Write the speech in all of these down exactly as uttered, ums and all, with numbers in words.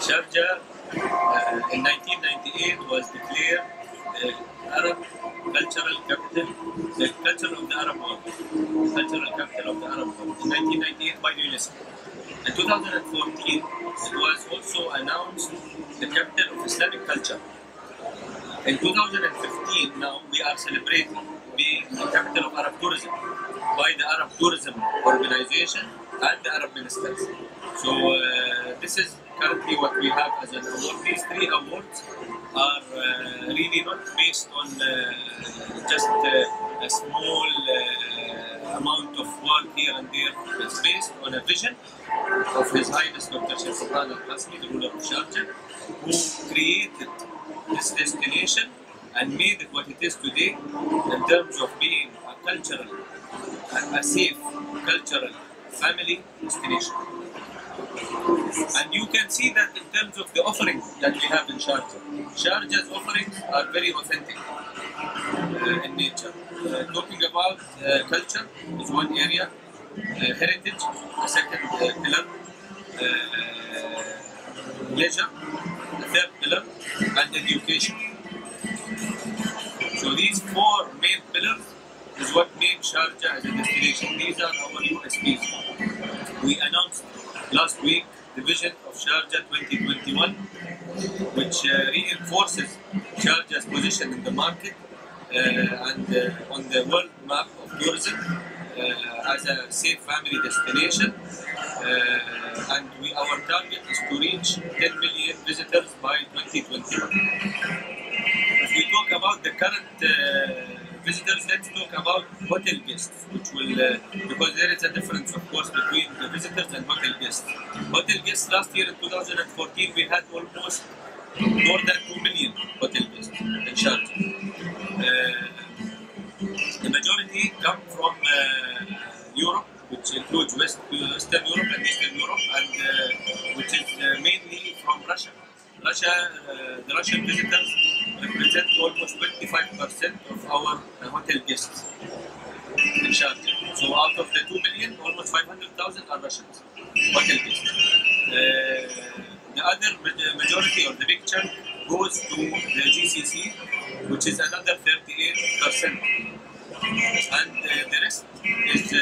Sharjah uh, in nineteen ninety-eight was declared uh, Arab cultural capital, the culture of the Arab world, the cultural capital of the Arab world in nineteen ninety-eight by UNESCO. In two thousand fourteen, it was also announced the capital of Islamic culture. In two thousand fifteen, now we are celebrating being the capital of Arab tourism by the Arab Tourism Organization and the Arab ministers. So uh, this is currently what we have as an award. These three awards are uh, really not based on uh, just uh, a small uh, amount of work here and there. It's based on a vision of His Highness Doctor Sheikh Sultan Al Qasmi, the ruler of Sharjah, who created this destination and made it what it is today in terms of being a cultural, a safe cultural family destination. And you can see that in terms of the offering that we have in Sharjah. Sharjah's offerings are very authentic uh, in nature. Uh, talking about uh, culture is one area, uh, heritage, the second uh, pillar, uh, leisure, the third pillar, and education. So these four main pillars is what made Sharjah as a destination. These are our U S Ps. We announced last week the vision of Sharjah twenty twenty-one, which uh, reinforces Sharjah's position in the market uh, and uh, on the world map of tourism uh, as a safe family destination. Uh, and we, our target is to reach ten million visitors by twenty twenty-one. If we talk about the current uh, visitors, let's talk about hotel guests, which will, uh, because there is a difference, of course, between the visitors and hotel guests. Hotel guests last year in two thousand fourteen, we had almost more than two million hotel guests in Sharjah. Uh, the majority come from uh, Europe, which includes West, Western Europe and Eastern Europe, and uh, which is uh, mainly from Russia. Russia, uh, the Russian visitors represent almost twenty-five percent of our uh, hotel guests in Sharjah. So out of the two million, almost five hundred thousand are Russians, hotel guests. Uh, the other majority or the big chunk goes to the G C C, which is another thirty-eight percent. And uh, the rest is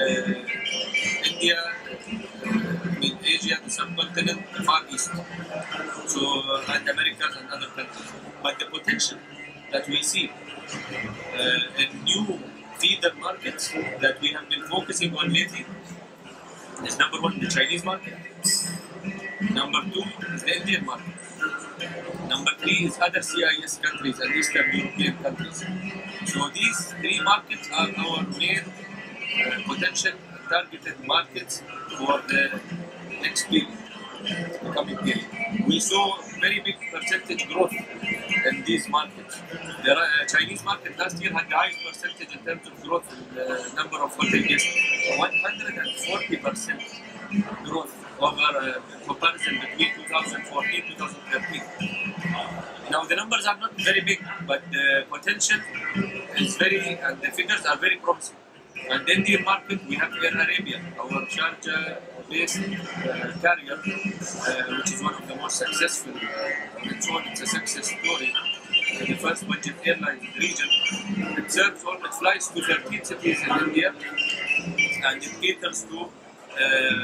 uh, India, uh, in Asia, the subcontinent, the Far East, so uh, and Americas and other countries. But the potential that we see uh, in new feeder markets that we have been focusing on lately is number one, the Chinese market. Number two is the Indian market. Number three is other C I S countries and Eastern European countries. So these three markets are our main uh, potential targeted markets for the next period, the coming period. We saw very big percentage growth in these markets. The uh, Chinese market last year had the highest percentage in terms of growth in the number of hotel guests, one hundred forty percent growth over uh, comparison between two thousand fourteen to two thousand thirteen. Now the numbers are not very big, but the potential is very, and the figures are very promising. And the Indian market, we have Air Arabia, our Sharjah-based uh, carrier, uh, which is one of the most successful. Uh, it's, one, it's a success story. Uh, the first budget airline in the region. It serves all, it flies to thirteen cities in India, and it caters to, uh,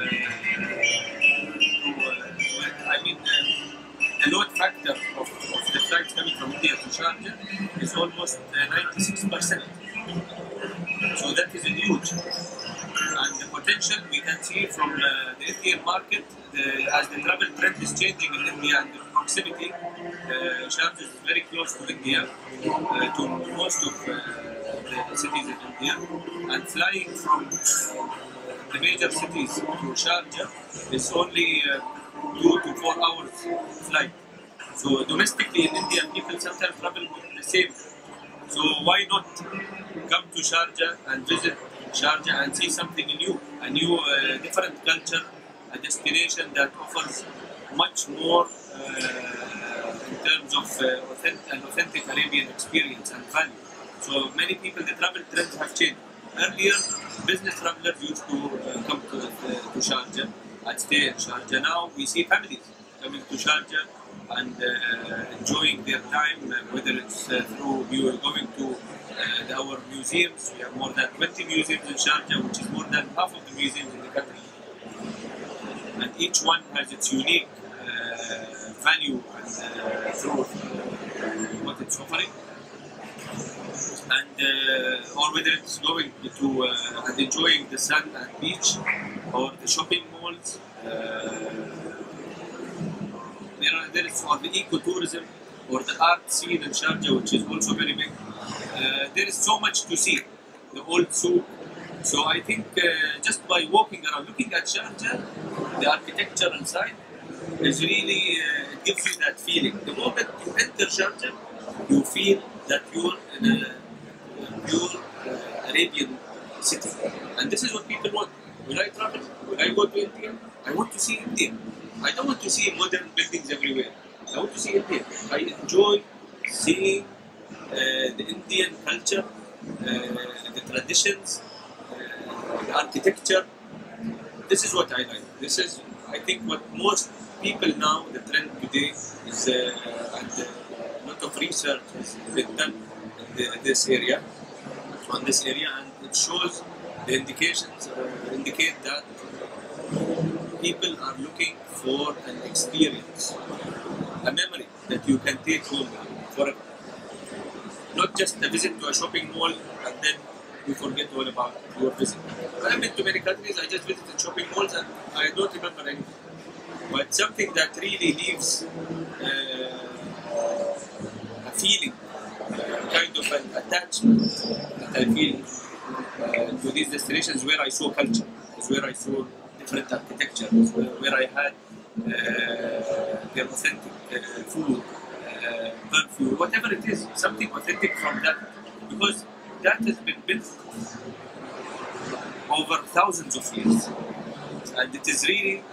to uh, I mean, uh, the load factor of, of the flights coming from India to Sharjah is almost uh, ninety-six percent. So that is huge. And the potential we can see from uh, the Indian market, the, as the travel trend is changing in India and the proximity, uh, Sharjah is very close to India, uh, to most of uh, the cities in India. And flying from uh, the major cities to Sharjah is only uh, two to four hours flight. So domestically in India, people sometimes travel with the same. So why not come to Sharjah and visit Sharjah and see something new, a new uh, different culture, a destination that offers much more uh, in terms of uh, authentic, an authentic Arabian experience and value. So many people, the travel trends have changed. Earlier, business travelers used to uh, come to, uh, to Sharjah and stay in Sharjah. Now we see families coming to Sharjah and uh, enjoying their time, uh, whether it's uh, through you going to uh, our museums. We have more than twenty museums in Sharjah, which is more than half of the museums in the country. And each one has its unique uh, value and uh, through what it's offering. And uh, or whether it's going to uh, and enjoying the sun and beach or the shopping malls. Uh, there, are, there is or the ecotourism or the art scene in Sharjah, which is also very big. Uh, there is so much to see. The old souk. So I think uh, just by walking around, looking at Sharjah, the architecture inside is really uh, it gives you that feeling. The moment you enter Sharjah, you feel that you're in a pure uh, Arabian city, and this is what people want. When I travel, when I go to India, I want to see India. I don't want to see modern buildings everywhere. I want to see India. I enjoy seeing uh, the Indian culture, uh, the traditions, uh, the architecture. This is what I like. This is, I think, what most people now, the trend today is, uh, and uh, a lot of research has been done in the, this area, on this area, and it shows the indications uh, indicate that people are looking for an experience, a memory that you can take home forever. Not just a visit to a shopping mall and then you forget all about your visit. I've been to many countries, I just visited shopping malls and I don't remember anything. But something that really leaves uh, a feeling, uh, kind of an attachment that I feel uh, to these destinations where I saw culture, where I saw different architecture, where, where I had uh, their authentic uh, food, uh, perfume, whatever it is, something authentic from that, because that has been built over thousands of years, and it is really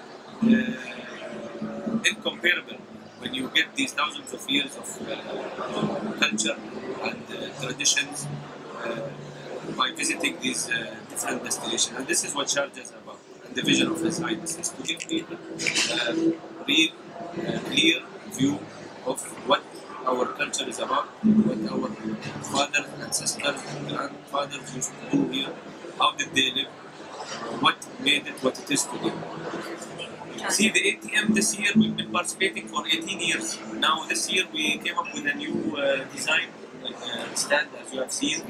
uh, incomparable when you get these thousands of years of uh, culture and uh, traditions uh, by visiting these uh, different destinations. And this is what Sharjah is about. And the vision of His Highness is to give people a real, uh, clear view of what our culture is about, what our fathers, ancestors, and grandfathers used to do here, how did they live, what made it what it is today. See, the A T M this year, we've been participating for eighteen years. Now this year we came up with a new uh, design uh, stand, as you have seen.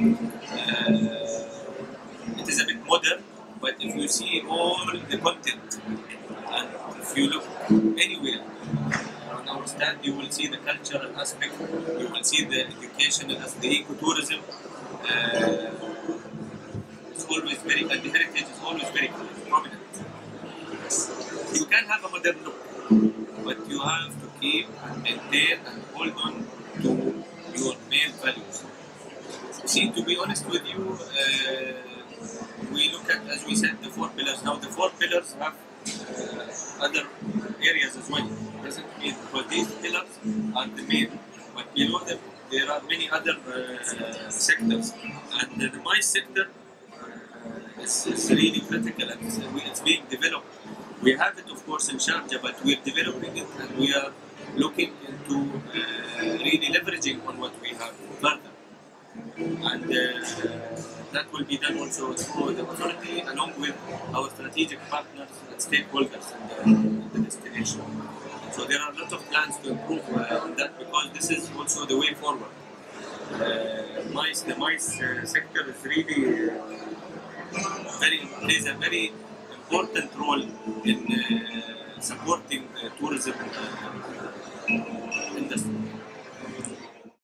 Uh, it is a bit modern, but if you see all the content, and if you look anywhere on our stand, you will see the cultural aspect, you will see the educational aspect, the ecotourism. Uh, it's always very, and the heritage is always very prominent. You can have a modern look, but you have to keep and maintain and hold on to your main values. See, to be honest with you, uh, we look at, as we said, the four pillars. Now, the four pillars have uh, other areas as well. Doesn't mean because these pillars are the main, but below them there are many other uh, sectors, and the mice sector uh, is, is really critical and it's, it's being developed. We have it, of course, in Sharjah, but we're developing it and we are looking into uh, really leveraging on what we have further. And uh, that will be done also through the authority, along with our strategic partners and stakeholders in the, in the destination. So there are a lot of plans to improve uh, on that, because this is also the way forward. Uh, mice, the mice uh, sector is really uh, very plays a very important role in uh, supporting the tourism uh, industry.